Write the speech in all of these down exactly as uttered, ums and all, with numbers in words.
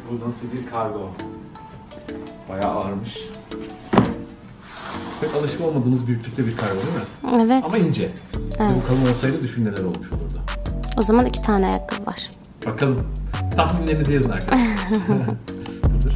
Bu nasıl bir kargo? Bayağı ağırmış. Pek alışık olmadığımız büyüklükte bir kargo değil mi? Evet. Ama ince. Evet. Bu kalın olsaydı düşün neler olmuş olurdu. O zaman iki tane ayakkabı var. Bakalım. Tahminlerinizi yazın arkadaşlar. Dur.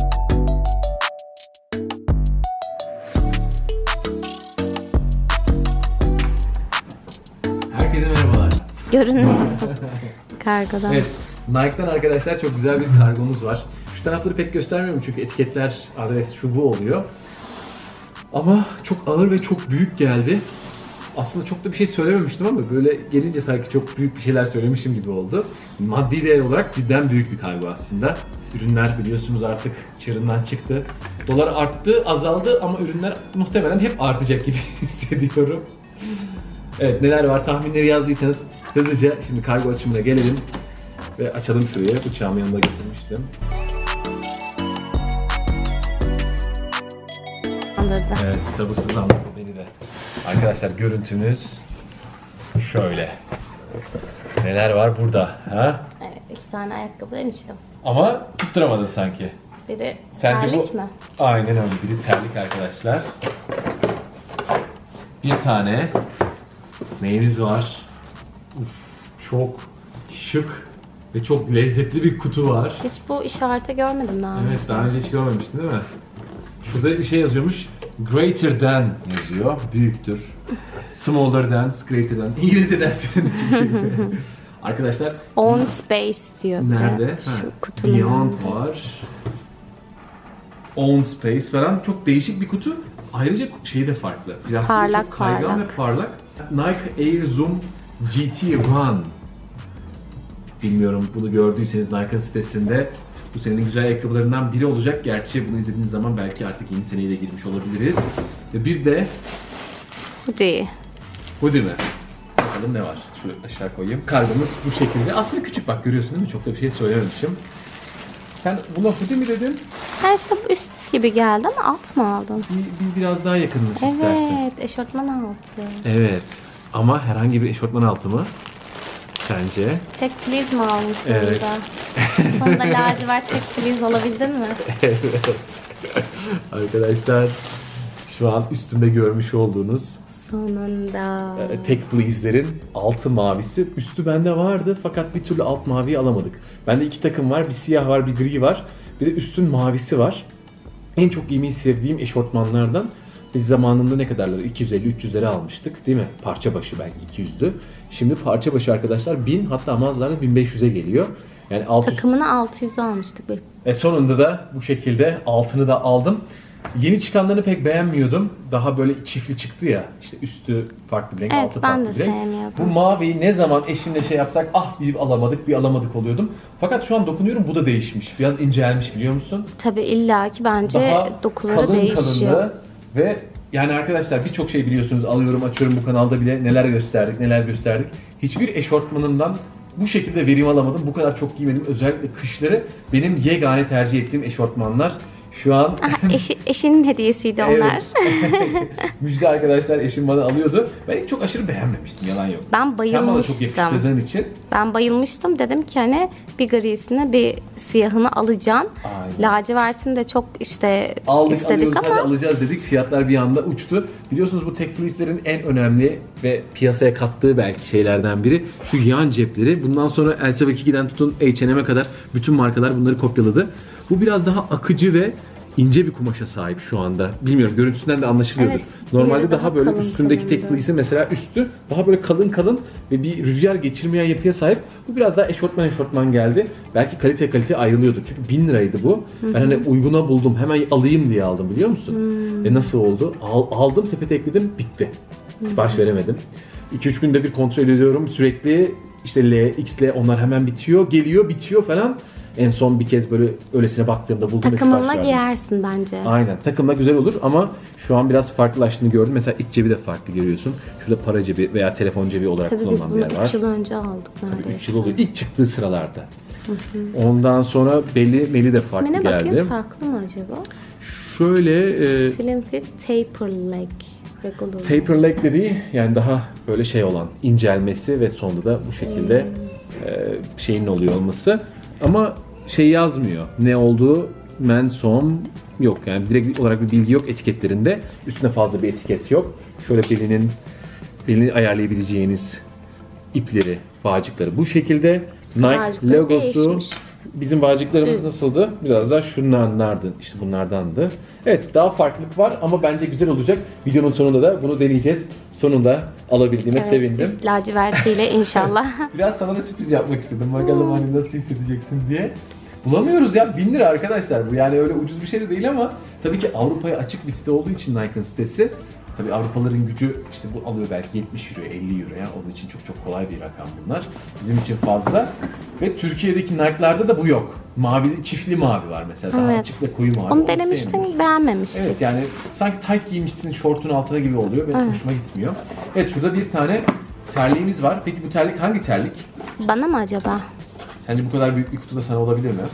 Herkese merhabalar. Görünmüyorsun kargodan. Evet, Nike'dan arkadaşlar çok güzel bir kargomuz var. Şu tarafları pek göstermiyorum çünkü etiketler, adres şu bu oluyor. Ama çok ağır ve çok büyük geldi. Aslında çok da bir şey söylememiştim ama böyle gelince sanki çok büyük bir şeyler söylemişim gibi oldu. Maddi değer olarak cidden büyük bir kargo aslında. Ürünler biliyorsunuz artık çığırından çıktı. Dolar arttı, azaldı ama ürünler muhtemelen hep artacak gibi hissediyorum. Evet, neler var tahminleri yazdıysanız hızlıca şimdi kargo açımına gelelim. Ve açalım şuraya. Bıçağımı yanında getirmiştim. Evet, sabırsızlandım beni de. Arkadaşlar görüntümüz şöyle. Neler var burada? Ha? Evet, iki tane ayakkabı demiştim. Ama tutturamadın sanki. Biri Sence terlik bu... mi? Aynen öyle. Biri terlik arkadaşlar. Bir tane neyimiz var? Uf, çok şık ve çok lezzetli bir kutu var. Hiç bu işareti görmedim daha önce. Evet, daha önce hiç görmemiştin değil mi? Şurada bir şey yazıyormuş. Greater than yazıyor. Büyüktür. Smaller than, greater than. İngilizce derslerindeki gibi. Arkadaşlar. On space diyor. Nerede? Şu Ha, kutunun Beyond önünde. var. On space falan. Çok değişik bir kutu. Ayrıca şeyi de farklı. Plastiği Parlak, çok kaygan parlak. ve parlak. Nike Air Zoom G T Run. Bilmiyorum, bunu gördüyseniz Nike'ın sitesinde bu senenin güzel ayakkabılarından biri olacak. Gerçi bunu izlediğiniz zaman belki artık yeni seneye de girmiş olabiliriz. Ve bir de Hoodie. hoodie mi? Bakalım ne var? Şöyle aşağı koyayım. Kargomuz bu şekilde. Aslında küçük, bak görüyorsun değil mi? Çok da bir şey söylememişim. Sen buna hoodie mi dedin? Ha işte bu üst gibi geldi ama alt mı aldın? Bir, bir biraz daha yakınmış istersen. Evet, eşortman altı. Evet. Ama herhangi bir eşortman altı mı? Sence? Tek filiz mi almışsın Evet. burada? Sonunda lacivert tek filiz alabildin mi? Evet. Arkadaşlar şu an üstümde görmüş olduğunuz Sonunda. e, tek fleece'lerin altı mavisi. Üstü bende vardı fakat bir türlü alt maviyi alamadık. Bende iki takım var. Bir siyah var, bir gri var. Bir de üstün mavisi var. En çok giymeyi sevdiğim eşortmanlardan. Biz zamanında ne kadarları? iki yüz elli üç yüz lira almıştık değil mi? Parça başı belki iki yüzdü. Şimdi parça başı arkadaşlar bin, hatta mağazalarda bin beş yüze geliyor. Yani altı Takımını altı yüze almıştık. Bir. E sonunda da bu şekilde altını da aldım. Yeni çıkanlarını pek beğenmiyordum. Daha böyle çiftli çıktı ya. İşte üstü farklı bir renk, Evet, altı ben farklı de bir renk. sevmiyordum. Bu maviyi ne zaman eşimle şey yapsak ah bir alamadık bir alamadık oluyordum. Fakat şu an dokunuyorum, bu da değişmiş. Biraz incelmiş biliyor musun? Tabii illaki bence Daha dokuları kalın değişiyor. kalındı ve yani arkadaşlar birçok şey biliyorsunuz, alıyorum açıyorum bu kanalda bile neler gösterdik neler gösterdik. Hiçbir eşortmanından bu şekilde verim alamadım. Bu kadar çok giymedim. Özellikle kışları benim yegane tercih ettiğim eşortmanlar. Şu an Aha, eşi, eşinin hediyesiydi onlar. Evet. Müjde arkadaşlar, eşim bana alıyordu. Ben ilk çok aşırı beğenmemiştim, yalan yok. Ben Sen bana çok bayılmıştım. yakıştırdığın için. Ben bayılmıştım. Dedim ki hani bir grisini bir siyahını alacağım. Aynen. Lacivertini de çok işte Aldık istedik alıyoruz ama hadi alacağız dedik. Fiyatlar bir anda uçtu. Biliyorsunuz bu tek fleece'lerin en önemli ve piyasaya kattığı belki şeylerden biri şu yan cepleri. Bundan sonra Elsa Vakiki'den tutun H and M'e kadar bütün markalar bunları kopyaladı. Bu biraz daha akıcı ve ince bir kumaşa sahip şu anda. Bilmiyorum, görüntüsünden de anlaşılıyordur. Evet, Normalde diğeri daha, daha böyle kalın üstündeki kalındı. tek fleece'in mesela üstü daha böyle kalın kalın ve bir rüzgar geçirmeyen yapıya sahip. Bu biraz daha eşortman eşortman geldi. Belki kalite kalite ayrılıyordur. Çünkü bin liraydı bu. Hı hı. Ben hani uyguna buldum. Hemen alayım diye aldım biliyor musun? Hmm. Ve nasıl oldu? Al, aldım, sepete ekledim, bitti. Sipariş Hı. veremedim. iki üç günde bir kontrol ediyorum. Sürekli işte L, X L onlar hemen bitiyor, geliyor, bitiyor falan. En son bir kez böyle öylesine baktığımda buldum ve sipariş takımınla verdim. giyersin bence. Aynen. Takımla güzel olur ama şu an biraz farklılaştığını gördüm. Mesela iç cebi de farklı görüyorsun. Şurada para cebi veya telefon cebi olarak Tabii biz kullanılan bir bunu yer var. üç yıl önce aldık neredeyse. Tabii üç yıl oluyor. İlk çıktığı sıralarda. Hı hı. Ondan sonra belli meli de farklı İsmine geldi. bakayım, farklı mı acaba? Şöyle e, Slim fit taper leg. Regular. taper leg dediği yani daha böyle şey olan, incelmesi ve sonunda da bu şekilde Hmm. e, şeyin oluyor olması. Ama şey yazmıyor. Ne olduğu mensom yok. Yani direkt olarak bir bilgi yok etiketlerinde. Üstünde fazla bir etiket yok. Şöyle belinin belini ayarlayabileceğiniz ipleri, bağcıkları bu şekilde. Bizim Nike bağcıkları logosu. değişmiş. Bizim bağcıklarımız Evet. nasıldı? Biraz daha şunlardandı. İşte bunlardandı. Evet, daha farklılık var ama bence güzel olacak. Videonun sonunda da bunu deneyeceğiz. Sonunda alabildiğime Evet, sevindim. üst lacivertiyle inşallah. Biraz sana da sürpriz yapmak istedim. Bakalım hani nasıl hissedeceksin diye. Bulamıyoruz ya. bin lira arkadaşlar bu. Yani öyle ucuz bir şey de değil ama tabii ki Avrupa'ya açık bir site olduğu için Nike'ın sitesi. Tabii Avrupalıların gücü işte bu alıyor belki yetmiş euro, elli euro ya. Onun için çok çok kolay bir rakam bunlar. Bizim için fazla. Ve Türkiye'deki Nike'larda da bu yok. Mavi, çiftli mavi var mesela. Daha Evet. açık ve koyu mavi. Onu sevmiyoruz. denemiştin, beğenmemiştik. Evet, yani sanki tight giymişsin şortun altına gibi oluyor ve Evet. hoşuma gitmiyor. Evet, şurada bir tane terliğimiz var. Peki bu terlik hangi terlik? Bana mı acaba? Sence bu kadar büyük bir kutuda sana olabilir mi?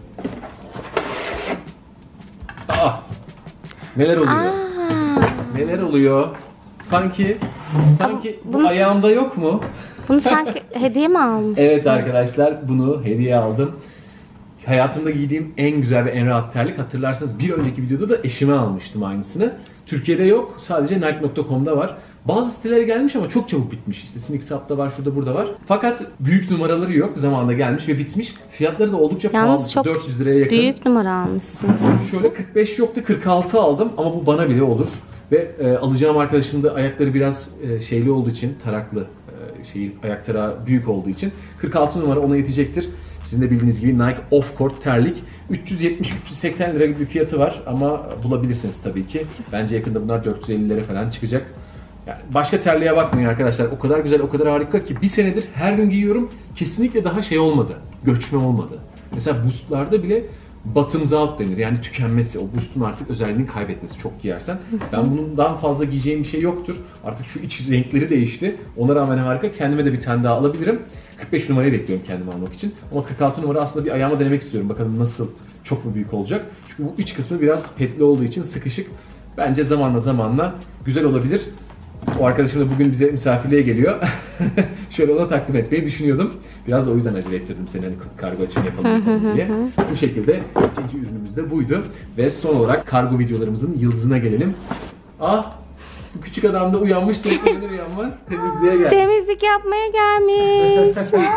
Aa! Neler oluyor? Aa, Neler oluyor? Sanki sanki Ama bu bunu- ayağımda yok mu? bunu sanki hediye mi almıştın? Evet arkadaşlar, bunu hediye aldım. Hayatımda giydiğim en güzel ve en rahat terlik. Hatırlarsanız bir önceki videoda da eşime almıştım aynısını. Türkiye'de yok. Sadece Nike nokta com'da var. Bazı sitelere gelmiş ama çok çabuk bitmiş. İşte Sneaksup'ta var, şurada burada var. Fakat büyük numaraları yok. Zamanında gelmiş ve bitmiş. Fiyatları da oldukça Yalnız pahalı. çok dört yüz liraya yakın. Büyük numara almışsın sen. Şöyle kırk beş yoktu, kırk altı aldım ama bu bana bile olur. Ve e, alacağım arkadaşım da ayakları biraz e, şeyli olduğu için, taraklı, e, şeyi ayak tarağı büyük olduğu için kırk altı numara ona yetecektir. Sizin de bildiğiniz gibi Nike Off-Court terlik. üç yüz yetmiş üç yüz seksen lira gibi bir fiyatı var ama bulabilirsiniz tabii ki. Bence yakında bunlar dört yüz elli lira falan çıkacak. Yani başka terliğe bakmayın arkadaşlar. O kadar güzel, o kadar harika ki bir senedir her gün giyiyorum. Kesinlikle daha şey olmadı. Göçme olmadı. Mesela boostlarda bile bottoms out denir. Yani tükenmesi, o boost'un artık özelliğini kaybetmesi çok giyersen. Ben bundan fazla giyeceğim bir şey yoktur. Artık şu iç renkleri değişti. Ona rağmen harika. Kendime de bir tane daha alabilirim. kırk beş numarayı bekliyorum kendime almak için. Ama kırk altı numara aslında bir ayağıma denemek istiyorum. Bakalım nasıl, çok mu büyük olacak. Çünkü bu iç kısmı biraz petli olduğu için sıkışık. Bence zamanla zamanla güzel olabilir. O arkadaşım da bugün bize misafirliğe geliyor. Şöyle ona takdim etmeyi düşünüyordum. Biraz da o yüzden acele ettirdim seni, hani kargo açımı yapalım, yapalım diye. Bu şekilde ikinci ürünümüz de buydu. Ve son olarak kargo videolarımızın yıldızına gelelim. Ah! Bu küçük adam da uyanmış, da uyanır uyanmaz temizliğe geldi. Temizlik yapmaya gelmiş.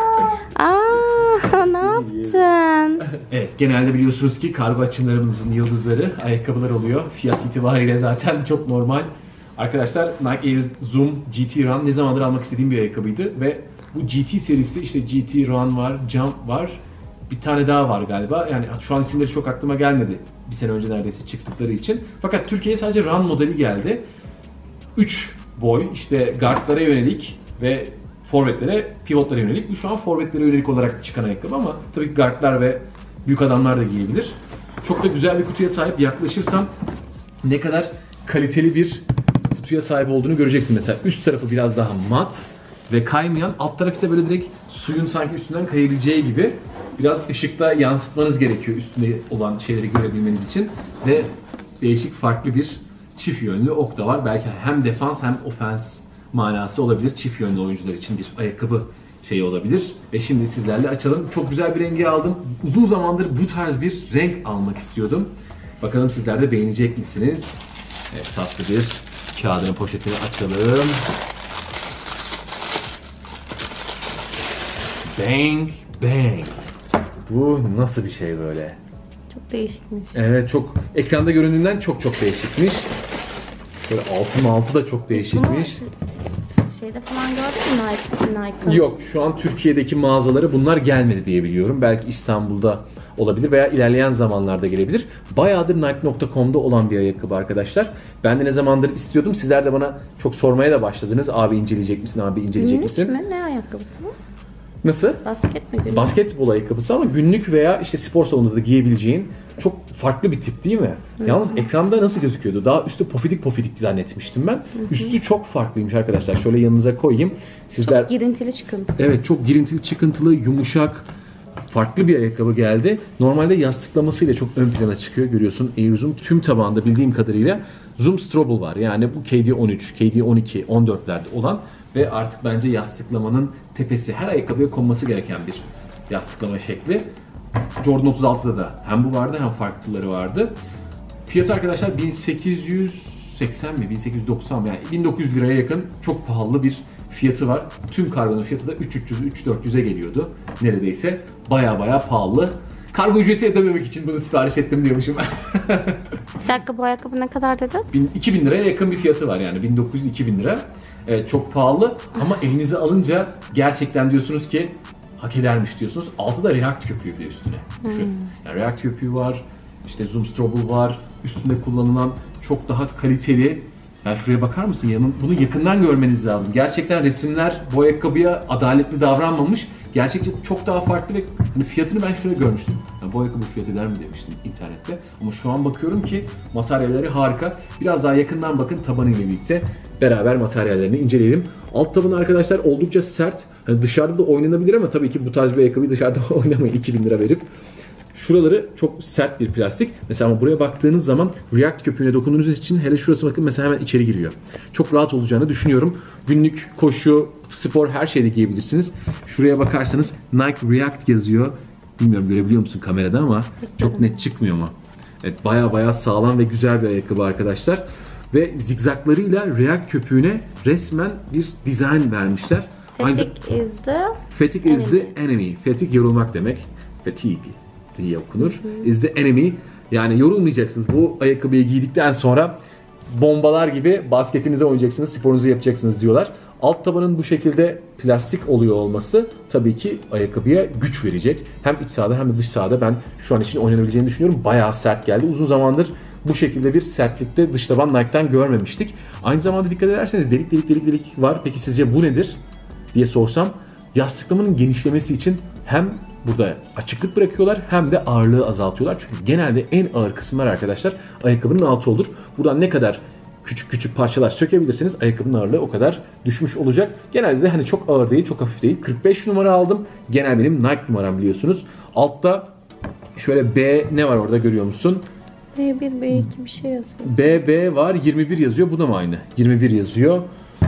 Aa, ne yaptın? Evet, genelde biliyorsunuz ki kargo açımlarımızın yıldızları ayakkabılar oluyor. Fiyat itibariyle zaten çok normal. Arkadaşlar, Nike Air Zoom G T Run ne zamandır almak istediğim bir ayakkabıydı ve bu G T serisi, işte G T Run var, Jump var, bir tane daha var galiba. Yani şu an isimleri çok aklıma gelmedi. Bir sene önce neredeyse çıktıkları için. Fakat Türkiye'ye sadece Run modeli geldi. üç boy, işte guardlara yönelik ve forvetlere, pivotlara yönelik. Bu şu an forvetlere yönelik olarak çıkan ayakkabı ama tabii ki guardlar ve büyük adamlar da giyebilir. Çok da güzel bir kutuya sahip. Yaklaşırsam ne kadar kaliteli bir kutuya sahip olduğunu göreceksin. Mesela üst tarafı biraz daha mat ve kaymayan, alt tarafı ise böyle direkt suyun sanki üstünden kayabileceği gibi. Biraz ışıkta yansıtmanız gerekiyor üstünde olan şeyleri görebilmeniz için ve değişik farklı bir çift yönlü ok da var. Belki hem defans hem ofens manası olabilir. Çift yönlü oyuncular için bir ayakkabı şeyi olabilir. Ve şimdi sizlerle açalım. Çok güzel bir rengi aldım. Uzun zamandır bu tarz bir renk almak istiyordum. Bakalım sizler de beğenecek misiniz? Evet, tatlı bir kağıdın poşetini açalım. Bang bang. Bu nasıl bir şey böyle? Çok değişikmiş. Evet, çok ekranda göründüğünden çok çok değişikmiş. Böyle altın altı da çok değişikmiş. Bunu şeyde falan gördün mü Nike, Nike'ın? Yok, şu an Türkiye'deki mağazalara bunlar gelmedi diye biliyorum. Belki İstanbul'da olabilir veya ilerleyen zamanlarda gelebilir. Bayağıdır Nike nokta com'da olan bir ayakkabı arkadaşlar. Ben de ne zamandır istiyordum. Sizler de bana çok sormaya da başladınız. Abi inceleyecek misin? Abi inceleyecek Günlük misin? mü? Ne ayakkabısı bu? Nasıl? Basket mi günlük? Basketbol ayakkabısı ama günlük veya işte spor salonunda da giyebileceğin çok farklı bir tip değil mi? Hı-hı. Yalnız ekranda nasıl gözüküyordu? Daha üstü pofidik pofidik zannetmiştim ben. Hı-hı. Üstü çok farklıymış arkadaşlar. Şöyle yanınıza koyayım. Sizler... Çok girintili çıkıntılı. Evet, çok girintili çıkıntılı, yumuşak, farklı bir ayakkabı geldi. Normalde yastıklamasıyla çok ön plana çıkıyor. Görüyorsun, Air Zoom tüm tabanda bildiğim kadarıyla Zoom Strobel var. Yani bu K D on üç, K D on iki, on dörtlerde olan ve artık bence yastıklamanın tepesi, her ayakkabıya konması gereken bir yastıklama şekli. Jordan otuz altıda da hem bu vardı hem farklıları vardı. Fiyatı arkadaşlar bin sekiz yüz seksen mi bin sekiz yüz doksan mı yani bin dokuz yüz liraya yakın çok pahalı bir fiyatı var. Tüm kargonun fiyatı da üç bin üç yüz üç bin dört yüze geliyordu neredeyse. Baya baya pahalı. Kargo ücreti ödememek için bunu sipariş ettim diyormuşum. Bir dakika, bu ayakkabı ne kadar dedin? iki bin liraya yakın bir fiyatı var yani bin dokuz yüz iki bin lira. Evet, çok pahalı ama elinize alınca gerçekten diyorsunuz ki hak edermiş diyorsunuz. Altı da React köpüğü bir de üstüne. Düşün. Yani React köpüğü var, işte Zoom Strobel var, üstünde kullanılan çok daha kaliteli. Yani şuraya bakar mısın? Yanın, bunu yakından görmeniz lazım. Gerçekten resimler bu ayakkabıya adaletli davranmamış. Gerçekten çok daha farklı ve hani fiyatını ben şuraya görmüştüm. Yani bu ayakkabı fiyat eder mi demiştim internette. Ama şu an bakıyorum ki materyalleri harika. Biraz daha yakından bakın, tabanıyla birlikte beraber materyallerini inceleyelim. Alt tabanı arkadaşlar oldukça sert. Hani dışarıda da oynanabilir ama tabii ki bu tarz bir ayakkabıyı dışarıda oynamayın iki bin lira verip. Şuraları çok sert bir plastik. Mesela ama buraya baktığınız zaman React köpüğüne dokunduğunuz için hele şurası bakın mesela hemen içeri giriyor. Çok rahat olacağını düşünüyorum. Günlük koşu, spor her şeyde giyebilirsiniz. Şuraya bakarsanız Nike React yazıyor. Bilmiyorum görebiliyor musun kamerada ama çok net çıkmıyor mu? Evet, baya baya sağlam ve güzel bir ayakkabı arkadaşlar. Ve zigzaklarıyla React köpüğüne resmen bir dizayn vermişler. Fatigue is the Fatigue is the enemy. Fatigue yorulmak demek. Fatigue diye okunur. Hı-hı. Is the enemy. Yani yorulmayacaksınız. Bu ayakkabıyı giydikten sonra bombalar gibi basketinize oynayacaksınız, sporunuzu yapacaksınız diyorlar. Alt tabanın bu şekilde plastik oluyor olması tabii ki ayakkabıya güç verecek. Hem iç sahada hem de dış sahada ben şu an için oynanabileceğini düşünüyorum. Bayağı sert geldi. Uzun zamandır bu şekilde bir sertlikte dış taban Nike'dan görmemiştik. Aynı zamanda dikkat ederseniz delik delik delik delik var. Peki sizce bu nedir diye sorsam, yastıklamanın genişlemesi için hem burada açıklık bırakıyorlar hem de ağırlığı azaltıyorlar. Çünkü genelde en ağır kısımlar arkadaşlar ayakkabının altı olur. Buradan ne kadar küçük küçük parçalar sökebilirseniz ayakkabının ağırlığı o kadar düşmüş olacak. Genelde de hani çok ağır değil, çok hafif değil. kırk beş numara aldım. Genel benim Nike numaram biliyorsunuz. Altta şöyle B ne var orada görüyor musun? B bir, B iki bir şey yazıyor. B B var, yirmi bir yazıyor. Bu da mı aynı? yirmi bir yazıyor.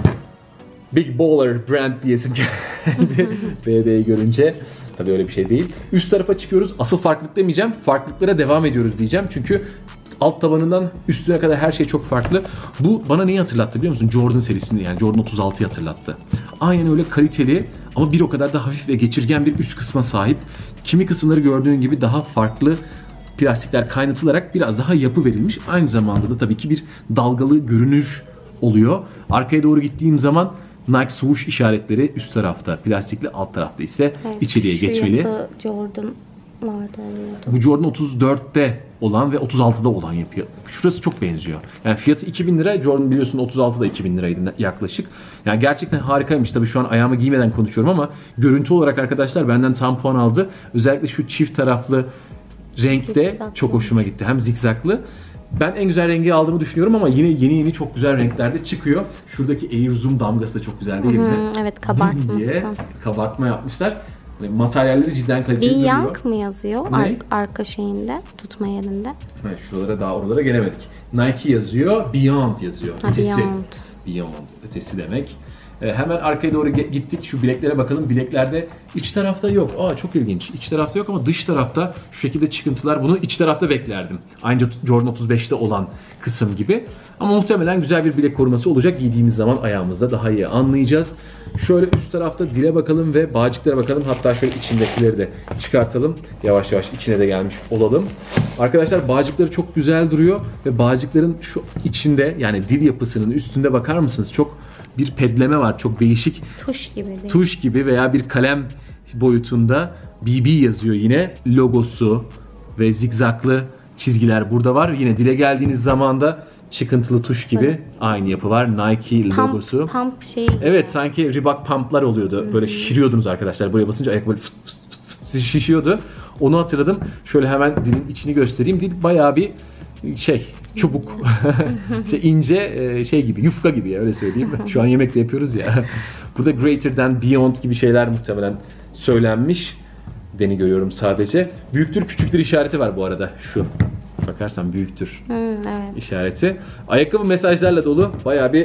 Big Baller Brand diyesim geldi B B'yi görünce. Tabii öyle bir şey değil. Üst tarafa çıkıyoruz. Asıl farklılık demeyeceğim. Farklılıklara devam ediyoruz diyeceğim. Çünkü alt tabanından üstüne kadar her şey çok farklı. Bu bana neyi hatırlattı biliyor musun? Jordan serisini, yani Jordan otuz altıyı hatırlattı. Aynen öyle kaliteli ama bir o kadar da hafif ve geçirgen bir üst kısma sahip. Kimi kısımları gördüğün gibi daha farklı plastikler kaynatılarak biraz daha yapı verilmiş. Aynı zamanda da tabii ki bir dalgalı görünüş oluyor. Arkaya doğru gittiğim zaman Nike swoosh işaretleri üst tarafta plastikli, alt tarafta ise evet, içeriye şu geçmeli. Yapı Jordan'larda oluyordu. Bu Jordan otuz dörtte olan ve otuz altıda olan yapı. Şurası çok benziyor. Yani fiyatı iki bin lira. Jordan biliyorsun otuz altıda iki bin liraydı yaklaşık. Yani gerçekten harikaymış. Tabii şu an ayağıma giymeden konuşuyorum ama görüntü olarak arkadaşlar benden tam puan aldı. Özellikle şu çift taraflı renkte zikzaklı. Çok hoşuma gitti. Hem zikzaklı. Ben en güzel rengi aldığımı düşünüyorum ama yine yeni yeni çok güzel renklerde çıkıyor. Şuradaki Air Zoom damgası da çok güzel değil mi? Hmm, evet, kabartması. Kabartma yapmışlar. Yani materyalleri cidden kaliteli duruyor. Beyond mı yazıyor Ar- arka şeyinde, tutma yerinde? Evet, şuralara daha oralara gelemedik. Nike yazıyor, Beyond yazıyor. Ha, ötesi. Beyond. Beyond, ötesi demek. Ee, hemen arkaya doğru gittik. Şu bileklere bakalım. Bileklerde iç tarafta yok. Aa, çok ilginç. İç tarafta yok ama dış tarafta şu şekilde çıkıntılar. Bunu iç tarafta beklerdim. Aynı Jordan otuz beşte olan kısım gibi. Ama muhtemelen güzel bir bilek koruması olacak. Giydiğimiz zaman ayağımızda daha iyi anlayacağız. Şöyle üst tarafta dile bakalım ve bağcıklara bakalım. Hatta şöyle içindekileri de çıkartalım. Yavaş yavaş içine de gelmiş olalım. Arkadaşlar bağcıkları çok güzel duruyor ve bağcıkların şu içinde, yani dil yapısının üstünde bakar mısınız? Çok bir pedleme var. Çok değişik. Tuş gibi değil. Tuş gibi veya bir kalem boyutunda B B yazıyor yine. Logosu ve zigzaklı çizgiler burada var. Yine dile geldiğiniz zaman da çıkıntılı tuş gibi evet. Aynı yapı var. Nike pump, logosu. Pump şey. Evet, sanki Reebok pumplar oluyordu. Hmm. Böyle şişiriyordunuz arkadaşlar. Buraya basınca ayak böyle fıt fıt fıt fıt şişiyordu. Onu hatırladım. Şöyle hemen dilin içini göstereyim. Dil bayağı bir şey, çubuk. şey, ince şey gibi, yufka gibi, öyle söyleyeyim. Şu an yemekte yapıyoruz ya. Burada greater than, beyond gibi şeyler muhtemelen söylenmiş. Deni görüyorum sadece. Büyüktür küçüktür işareti var bu arada. Şu. Bakarsan büyüktür hmm, evet. işareti. Ayakkabı mesajlarla dolu. Bayağı bir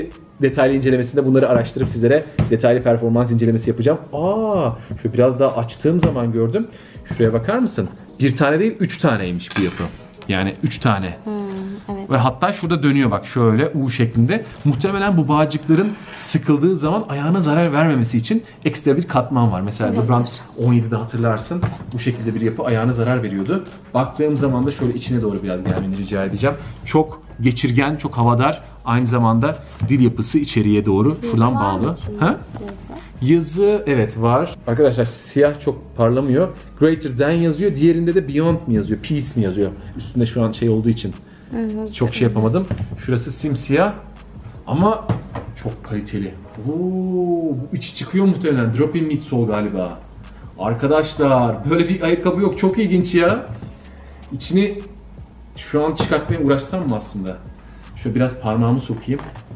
detaylı incelemesinde bunları araştırıp sizlere detaylı performans incelemesi yapacağım. Aa, şöyle biraz daha açtığım zaman gördüm. Şuraya bakar mısın? Bir tane değil, üç taneymiş bu yapı. Yani üç tane. Hmm, evet. Ve hatta şurada dönüyor bak şöyle U şeklinde. Muhtemelen bu bağcıkların sıkıldığı zaman ayağına zarar vermemesi için ekstra bir katman var. Mesela LeBron on yedide hatırlarsın bu şekilde bir yapı ayağına zarar veriyordu. Baktığım zaman da şöyle içine doğru biraz gelmeni rica edeceğim. Çok geçirgen, çok havadar. Aynı zamanda dil yapısı içeriye doğru şuradan bağlı. Ha? Yazı evet var. Arkadaşlar siyah çok parlamıyor. Greater than yazıyor. Diğerinde de beyond mi yazıyor? Peace mi yazıyor? Üstünde şu an şey olduğu için Evet. çok şey yapamadım. Şurası simsiyah ama çok kaliteli. Oo, bu içi çıkıyor muhtemelen. Drop-in midsole galiba. Arkadaşlar böyle bir ayakkabı yok. Çok ilginç ya. İçini şu an çıkartmaya uğraşsam mı aslında? Şöyle biraz parmağımı sokayım.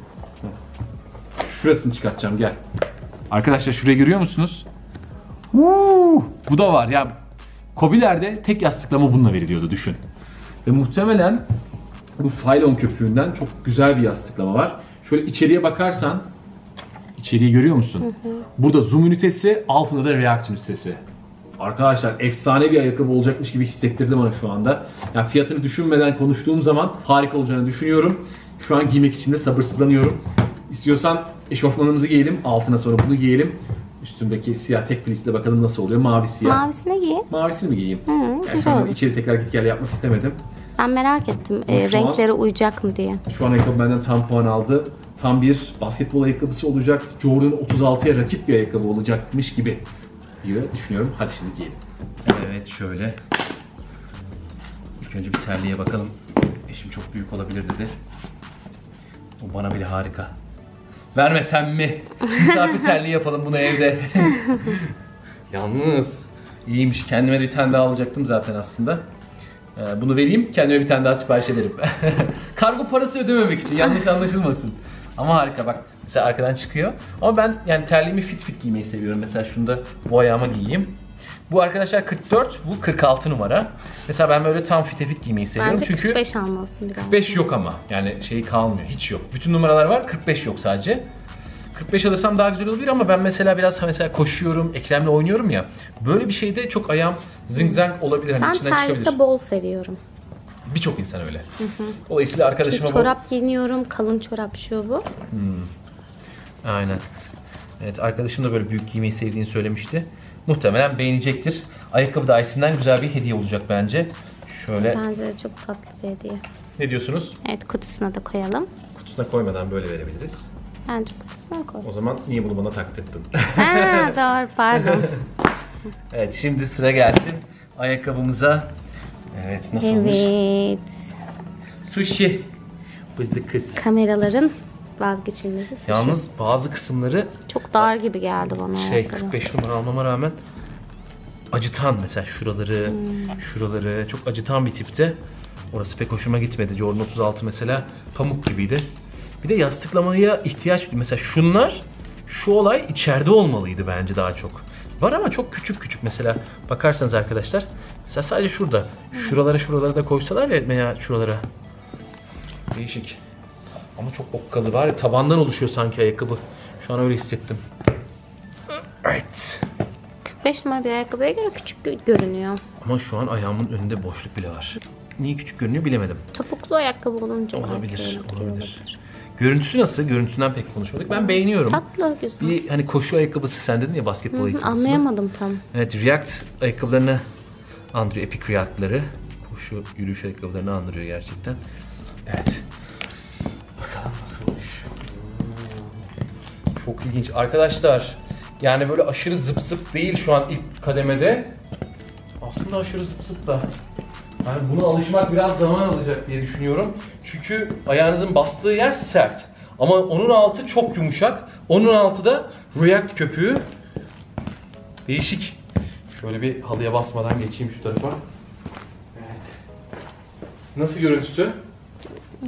Şurasını çıkartacağım gel. Arkadaşlar şurayı görüyor musunuz? Woo! Bu da var ya. Kobiler'de tek yastıklama bununla veriliyordu düşün. Ve muhtemelen bu faylon köpüğünden çok güzel bir yastıklama var. Şöyle içeriye bakarsan, içeriği görüyor musun? Hı hı. Burada zoom ünitesi, altında da react ünitesi. Arkadaşlar efsane bir ayakkabı olacakmış gibi hissettirdi bana şu anda. Yani fiyatını düşünmeden konuştuğum zaman harika olacağını düşünüyorum. Şu an giymek için de sabırsızlanıyorum. İstiyorsan eşofmanımızı giyelim, altına sonra bunu giyelim. Üstümdeki siyah tek fleece'le bakalım nasıl oluyor. Mavi siyah. Mavisini giy. Mavisini mi giyeyim? Hı, yani güzel olur. İçeri tekrar git gel yapmak istemedim. Ben merak ettim e, renklere an, uyacak mı diye. Şu an ayakkabı benden tam puan aldı. Tam bir basketbol ayakkabısı olacak. Jordan otuz altıya rakip bir ayakkabı olacakmış gibi diyor düşünüyorum. Hadi şimdi giyelim. Evet şöyle. İlk önce bir terliğe bakalım. Eşim çok büyük olabilir dedi. O bana bile harika. Vermesem mi? Misafir terliği yapalım bunu evde. Yalnız iyiymiş. Kendime bir tane daha alacaktım zaten aslında. Ee, bunu vereyim, kendime bir tane daha sipariş ederim. Kargo parası ödememek için, yanlış anlaşılmasın. Ama harika bak. Mesela arkadan çıkıyor. Ama ben yani terliğimi fit fit giymeyi seviyorum. Mesela şunu da bu ayağıma giyeyim. Bu arkadaşlar kırk dört, bu kırk altı numara. Mesela ben böyle tam fit fit giymeyi seviyorum. Bence çünkü kırk beş almalısın biraz. kırk beş yok ama. Yani şey kalmıyor, hiç yok. Bütün numaralar var, kırk beş yok sadece. kırk beş alırsam daha güzel olabilir ama ben mesela biraz mesela koşuyorum, Ekrem'le oynuyorum ya. Böyle bir şeyde çok ayağım zing zang olabilir. Hani ben içinden terlikte çıkabilir. bol seviyorum. Birçok insan öyle. Hı hı. Dolayısıyla arkadaşıma çünkü çorap bu... giyiniyorum, kalın çorap şu bu. Hmm. Aynen. Evet, arkadaşım da böyle büyük giymeyi sevdiğini söylemişti. Muhtemelen beğenecektir. Ayakkabı dairesinden güzel bir hediye olacak bence. Şöyle. Bence de çok tatlı bir hediye. Ne diyorsunuz? Evet, kutusuna da koyalım. Kutusuna koymadan böyle verebiliriz. Bence kutusuna koy. O zaman niye bunu bana taktırdın? Ha, doğru, pardon. Evet, şimdi sıra gelsin ayakkabımıza. Evet, nasılmış? Evet. Sushi. Bizde kız. Kameraların vazgeçilmezi sushi. Yalnız bazı kısımları çok dar gibi geldi bana. Şey ayakkabı. kırk beş numara almama rağmen acıtan mesela şuraları, hmm. şuraları çok acıtan bir tipti. Orası pek hoşuma gitmedi. Jordan otuz altı mesela pamuk gibiydi. Bir de yastıklamaya ihtiyaç duydu. Mesela şunlar, şu olay içeride olmalıydı bence daha çok. Var ama çok küçük küçük mesela bakarsanız arkadaşlar. Mesela sadece şurada. Şuralara şuralara da koysalar ya veya şuralara. Değişik. Ama çok okkalı var ya, tabandan oluşuyor sanki ayakkabı. Şu an öyle hissettim. Evet. kırk beş numara bir ayakkabıya göre küçük görünüyor. Ama şu an ayağımın önünde boşluk bile var. Niye küçük görünüyor bilemedim. Topuklu ayakkabı olunca olabilir, olabilir. olabilir. Görüntüsü nasıl? Görüntüsünden pek konuşmadık. Ben beğeniyorum. Tatlı, güzel. Bir hani koşu ayakkabısı sen dedin ya, basketbol Hı-hı, ayakkabısı. Anlayamadım tam. Evet, React ayakkabılarını andırıyor. Epic React'ları. Koşu yürüyüş ayakkabılarını andırıyor gerçekten. Evet. Bakalım nasılmış. Çok ilginç. Arkadaşlar yani böyle aşırı zıp zıp değil şu an ilk kademede. Aslında aşırı zıp zıp da. Yani buna alışmak biraz zaman alacak diye düşünüyorum. Çünkü ayağınızın bastığı yer sert. Ama onun altı çok yumuşak. Onun altı da React köpüğü. Değişik. Şöyle bir halıya basmadan geçeyim şu tarafa. Evet. Nasıl görüntüsü?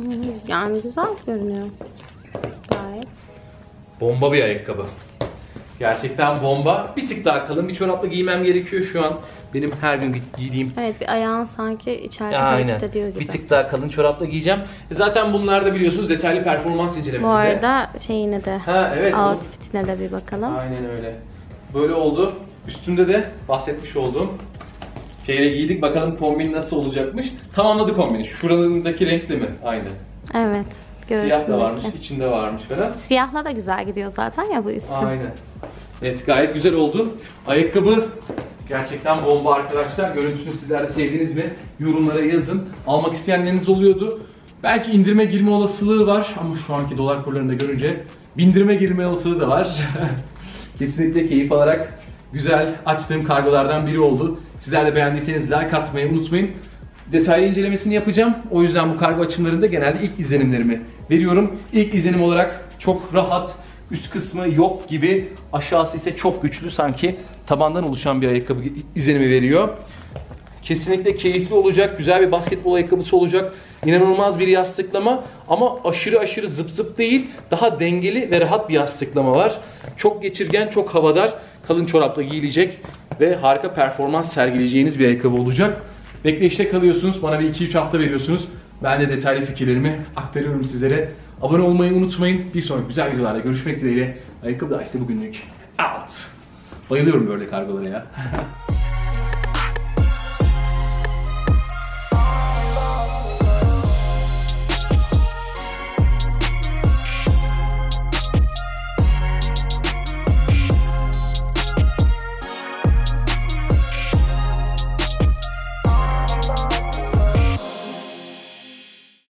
Yani güzel görünüyor. Gayet. Bomba bir ayakkabı. Gerçekten bomba. Bir tık daha kalın bir çorapla giymem gerekiyor şu an. Benim her gün giydiğim. Evet, bir ayağın sanki içeride Aynen. hareket ediyor gibi. Bir tık daha kalın çorapla giyeceğim. E zaten bunlar da biliyorsunuz detaylı performans incelemesi Bu de. arada şeyine de, Ha, evet, outfitine de bir bakalım. Aynen öyle. Böyle oldu. Üstünde de bahsetmiş olduğum şeyle giydik. Bakalım kombin nasıl olacakmış. Tamamladı kombini. Şuradaki renkli mi? Aynı. Evet. Siyah da varmış, Göğsündeki. içinde varmış falan. Siyahla da güzel gidiyor zaten ya bu üstü. Aynen. Evet, gayet güzel oldu. Ayakkabı gerçekten bomba arkadaşlar. Görüntüsünü sizler de sevdiniz mi? Yorumlara yazın. Almak isteyenleriniz oluyordu. Belki indirime girme olasılığı var ama şu anki dolar kurlarını da görünce bindirime girme olasılığı da var. Kesinlikle keyif alarak güzel açtığım kargolardan biri oldu. Sizler de beğendiyseniz like atmayı unutmayın. Detaylı incelemesini yapacağım. O yüzden bu kargo açımlarında genelde ilk izlenimlerimi veriyorum. İlk izlenim olarak çok rahat, üst kısmı yok gibi, aşağısı ise çok güçlü, sanki tabandan oluşan bir ayakkabı izlenimi veriyor. Kesinlikle keyifli olacak, güzel bir basketbol ayakkabısı olacak. İnanılmaz bir yastıklama ama aşırı aşırı zıp zıp değil, daha dengeli ve rahat bir yastıklama var. Çok geçirgen, çok havadar, kalın çorapla giyilecek ve harika performans sergileyeceğiniz bir ayakkabı olacak. Bekleyişte kalıyorsunuz, bana bir iki üç hafta veriyorsunuz. Ben de detaylı fikirlerimi aktarıyorum sizlere. Abone olmayı unutmayın. Bir sonraki güzel videolarda görüşmek dileğiyle. Ayakkabı da işte bugünlük out. Bayılıyorum böyle kargolara ya.